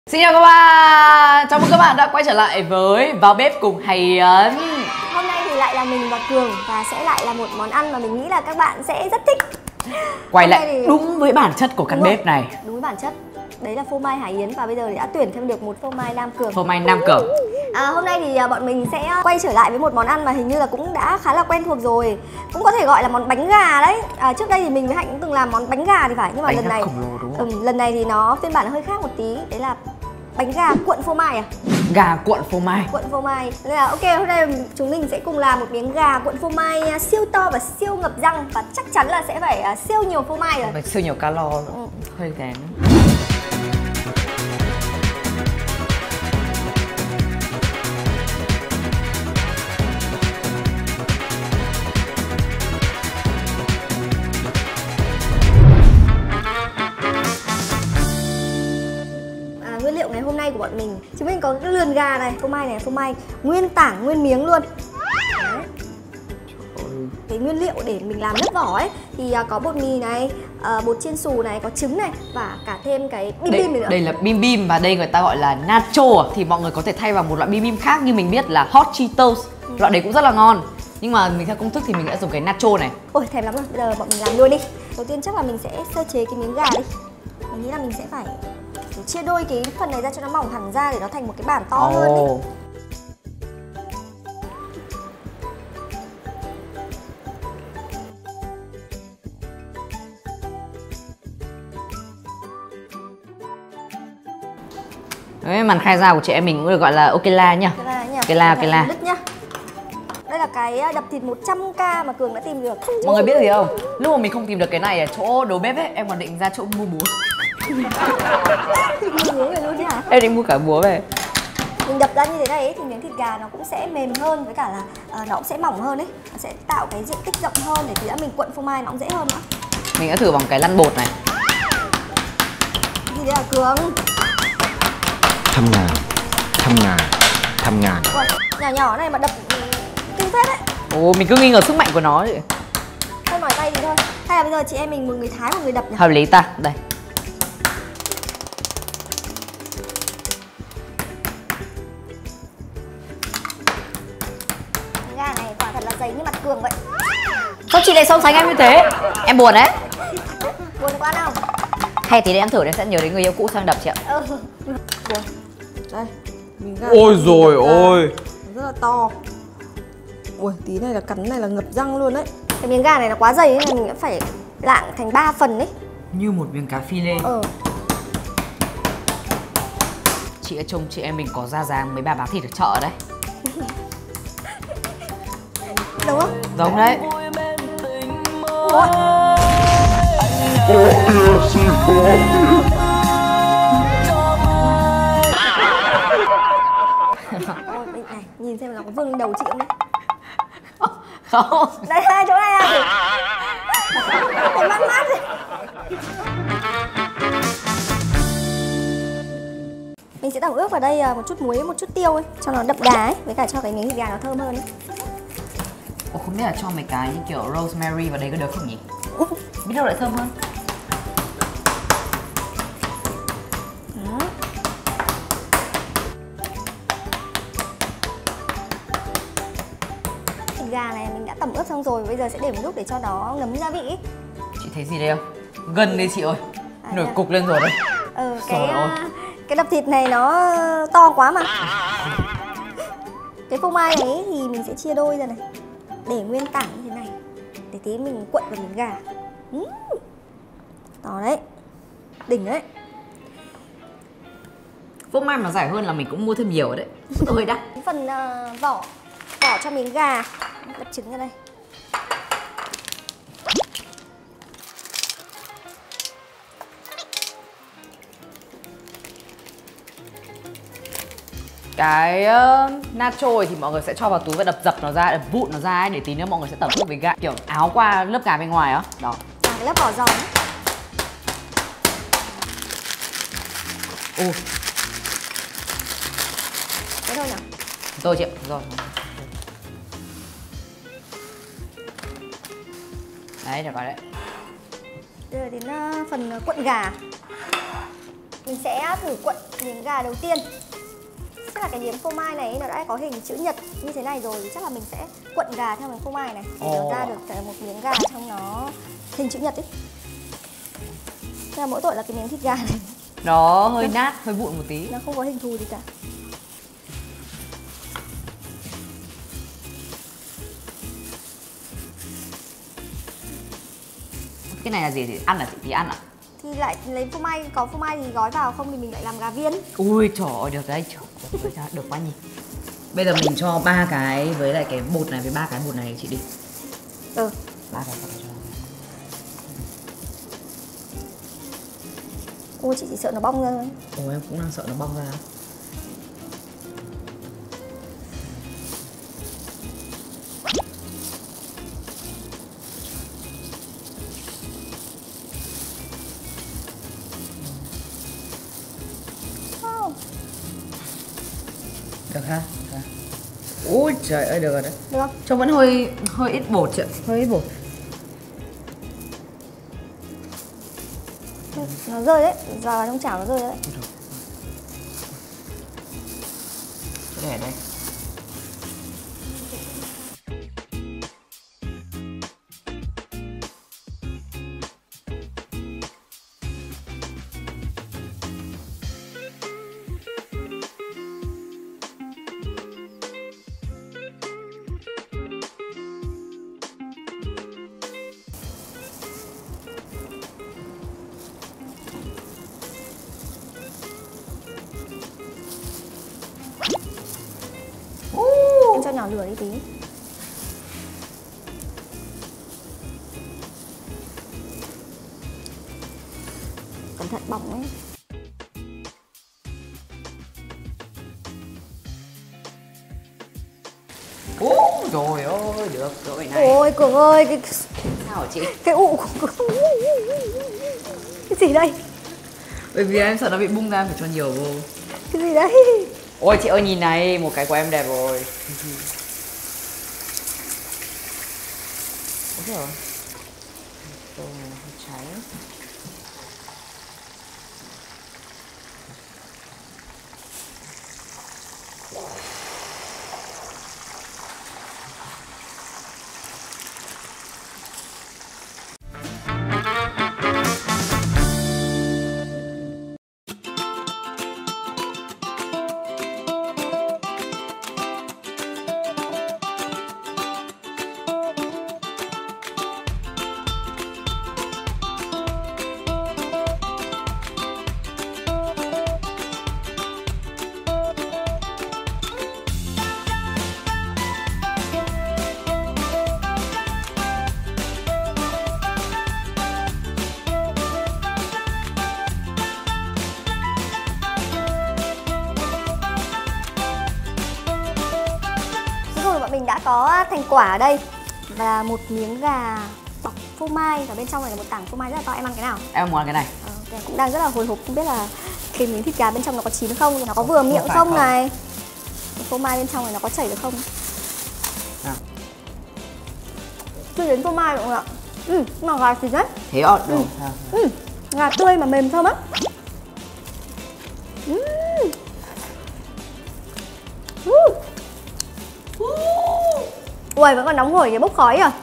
Xin chào các bạn, chào mừng các bạn đã quay trở lại với Vào Bếp cùng Hiền. Hôm nay thì lại là mình và Cường và sẽ lại là một món ăn mà mình nghĩ là các bạn sẽ rất thích. Quay lại thì... đúng với bản chất của căn bếp này. Đúng với bản chất. Đấy là phô mai Hải Yến và bây giờ thì đã tuyển thêm được một phô mai Nam Cường. Phô mai Nam Cường. Hôm nay thì bọn mình sẽ quay trở lại với một món ăn mà hình như là cũng đã khá là quen thuộc rồi. Cũng có thể gọi là món bánh gà đấy. Trước đây thì mình với Hạnh cũng từng làm món bánh gà thì phải, nhưng mà bánh lần này lần này thì nó phiên bản hơi khác một tí. Đấy là bánh gà cuộn phô mai à? Gà cuộn phô mai. Cuộn phô mai. Nên là ok, hôm nay chúng mình sẽ cùng làm một miếng gà cuộn phô mai siêu to và siêu ngập răng. Và chắc chắn là sẽ phải siêu nhiều phô mai rồi. Phải siêu nhiều calo, hơi kén. Nguyên liệu ngày hôm nay của bọn mình, chúng mình có cái lườn gà này, phô mai nguyên tảng nguyên miếng luôn. Đấy. Cái nguyên liệu để mình làm lớp vỏ ấy thì có bột mì này, bột chiên xù này, có trứng này và cả thêm cái bim bim này nữa. Đây là bim bim và đây người ta gọi là nacho, thì mọi người có thể thay vào một loại bim bim khác như mình biết là hot Cheetos. Loại đấy cũng rất là ngon. Nhưng mà mình theo công thức thì mình đã dùng cái nacho này. Ôi thèm lắm rồi, bây giờ bọn mình làm luôn đi. Đầu tiên chắc là mình sẽ sơ chế cái miếng gà đi. Mình nghĩ là mình sẽ phải chia đôi cái phần này ra cho nó mỏng hẳn ra để nó thành một cái bản to hơn đi. Đấy, màn khai ra của chị em mình cũng được gọi là okela nhá. Okela. Đứt nhá. Đây là cái đập thịt 100k mà Cường đã tìm được. Mọi người biết gì không? Lúc mà mình không tìm được cái này ở chỗ đầu bếp ấy, em còn định ra chỗ mua búa. Mua búa về luôn chứ hả? Em định mua cả búa về. Mình đập ra như thế này ấy, thì miếng thịt gà nó cũng sẽ mềm hơn, với cả là nó cũng sẽ mỏng hơn ấy. Nó sẽ tạo cái diện tích rộng hơn để tí nữa mình cuộn phô mai nó cũng dễ hơn nữa. Mình đã thử bằng cái lăn bột này. Gì đấy là Cường? 100.000 Nhỏ nhỏ này mà đập kinh phết đấy. Ồ, mình cứ nghi ngờ sức mạnh của nó chứ. Thôi mỏi tay thì thôi. Hay là bây giờ chị em mình một người thái một người đập nhỉ? Hợp lý ta, đây. Cái gà này quả thật là dày như mặt Cường vậy. Sao chị lại so sánh em như thế? Em buồn đấy. Buồn quá nào. Hay tí để em thử em sẽ nhớ đến người yêu cũ sang đập chị ạ. Buồn. Đây. Ôi rồi ôi, rất là to. Ui, tí này là cắn này là ngập răng luôn đấy. Cái miếng gà này nó quá dày nên mình sẽ phải lạng thành 3 phần đấy. Như một miếng cá phi lê. Chị ở trông chị em mình có ra dáng mấy bà bán thịt ở chợ đấy. Đúng không? Giống đấy. Ủa? Ôi, này, nhìn xem nó có vương đầu chị không đấy? Không. Đây, chỗ này à? Thấy mát mát rồi. Mình sẽ tẩm ướp vào đây một chút muối, một chút tiêu ấy, cho nó đậm đà ấy, với cả cho cái miếng thịt gà nó thơm hơn ấy. Ồ, không biết là cho mấy cái như kiểu rosemary vào đây có được không nhỉ? Biết đâu lại thơm hơn. Thịt gà này mình đã tẩm ướp xong rồi, bây giờ sẽ để một lúc để cho nó ngấm gia vị ấy. Chị thấy gì đây không? Gần đi chị ơi. Nổi cục lên rồi đấy. Cái đập thịt này nó to quá mà. Cái phô mai ấy thì mình sẽ chia đôi ra này, để nguyên tảng như thế này, để tí mình cuộn vào miếng gà. To đấy, đỉnh đấy. Phô mai mà rẻ hơn là mình cũng mua thêm nhiều đấy. Hơi đắt. Phần vỏ cho miếng gà, đập trứng ra đây. Cái nacho thì mọi người sẽ cho vào túi và đập dập nó ra, đập vụn nó ra ấy, để tí nữa mọi người sẽ tẩm ướp với gà, kiểu áo qua lớp gà bên ngoài á. Đó. Cái lớp vỏ giòn ấy. Ồ. Thế thôi nhỉ? Rồi chị ạ, rồi. Đấy, được rồi đấy. Giờ đến phần cuộn gà. Mình sẽ thử cuộn miếng gà đầu tiên. Chắc là cái miếng phô mai này nó đã có hình chữ nhật như thế này rồi, chắc là mình sẽ cuộn gà theo miếng phô mai này để nó ra được một miếng gà trong nó hình chữ nhật ấy. Thế là mỗi tội là cái miếng thịt gà này Nó hơi nát, hơi vụn một tí. nó không có hình thù gì cả. Cái này là gì? Ăn là gì ăn ạ? Thì lại lấy phô mai, có phô mai thì gói vào, không thì mình lại làm gà viên. Ui trời ơi, được đấy, được quá nhỉ. Bây giờ mình cho 3 cái với lại cái bột này với 3 cái bột này chị đi. 3 cái cho. Ôi chị chỉ sợ nó bong ra thôi. Ôi em cũng đang sợ nó bong ra. Được ha? Ui trời ơi, được rồi đấy. Được không? Trông vẫn hơi ít bột chị ạ. Hơi ít bột. Nó rơi đấy, vào trong chảo nó rơi đấy. Để ở đây. Em cho nhỏ lửa đi tí. Cẩn thận bỏng ấy. Trời ơi, được rồi này. Ôi Cường ơi, cái Sao hả chị? cái ụ của cái gì đây? Bởi vì em sợ nó bị bung ra, em phải cho nhiều vô. Cái gì đấy? Ôi chị ơi nhìn này, một cái của em đẹp rồi. Ôi rồi. Tô này hơi cháy. Bọn mình đã có thành quả ở đây và một miếng gà bọc phô mai và bên trong này là một tảng phô mai rất là to. Em ăn cái nào? Em muốn ăn cái này. Cũng đang rất là hồi hộp, không biết là cái miếng thịt gà bên trong nó có chín không, nó có vừa miệng không này, phô mai bên trong này nó có chảy được không? Chưa đến phô mai đúng không ạ? Mà gà thịt đấy. Thế ạ? Gà tươi mà mềm thơm á. Ui, vẫn còn nóng hổi, bốc khói à?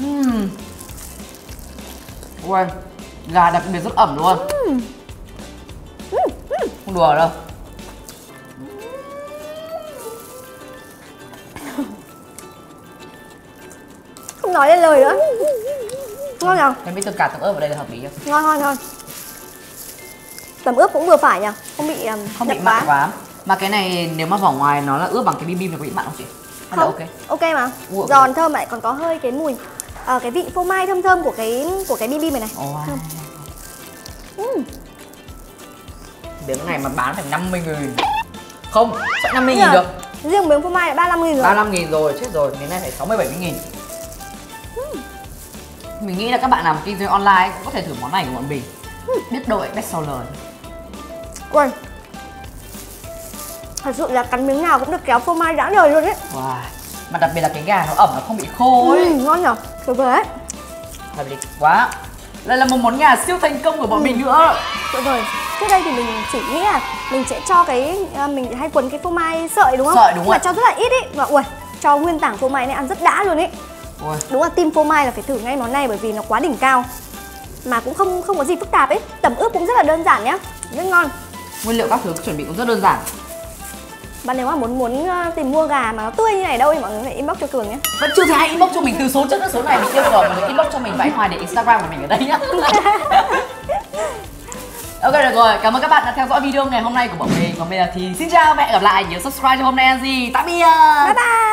Ui, gà đặc biệt rất ẩm luôn. Không đùa đâu. Không nói lên lời nữa. Ngon nào? Em biết tương cả tấm ớt vào đây là hợp lý không? Ngon, ngon, ngon. Tầm ướp cũng vừa phải nhỉ? Không bị mặn quá. Mà cái này nếu mà vỏ ngoài nó là ướp bằng cái bim bim nó có bị mặn không chị? Hay là không, ok mà. Giòn thơm lại còn có hơi cái mùi cái vị phô mai thơm thơm của cái bim bim này này. Miếng này mà bán phải 50.000. Không, sẽ 50.000 được. Riêng miếng phô mai là 35.000 rồi. 35.000 rồi, chết rồi, miếng này phải 60-70.000. Mình nghĩ là các bạn làm kinh doanh online cũng có thể thử món này của bọn mình. Biết đâu lại best seller. Ui, thật sự là cắn miếng nào cũng được kéo phô mai đã đời luôn đấy. Wow. Mà đặc biệt là cái gà nó ẩm, nó không bị khô ấy. Ngon nhở, tuyệt vời đấy. Hợp lý quá. Đây là một món gà siêu thành công của bọn mình nữa. Tuyệt vời. Trước đây thì mình chỉ nghĩ là mình sẽ cho cái mình hay quấn cái phô mai sợi đúng không? Sợi, đúng nhưng mà rồi. cho rất là ít ý. Và ui, cho nguyên tảng phô mai này ăn rất đã luôn ý. Ôi. Đúng là team phô mai là phải thử ngay món này bởi vì nó quá đỉnh cao. Mà cũng không có gì phức tạp ấy. Tẩm ướp cũng rất là đơn giản nhá. Rất ngon. Nguyên liệu các thứ chuẩn bị cũng rất đơn giản. Và nếu mà muốn tìm mua gà mà nó tươi như này đâu thì mọi người phải inbox cho Cường nhé. Vẫn chưa thấy ai inbox cho mình từ số trước đến số này, mình yêu cầu mọi người inbox cho mình và anh Hoài để Instagram của mình ở đây nhá. Ok được rồi, cảm ơn các bạn đã theo dõi video ngày hôm nay của bọn mình. Còn bây giờ thì xin chào và hẹn gặp lại, nhớ subscribe cho Hôm Nay Ăn Gì. Tạm biệt. Bye bye.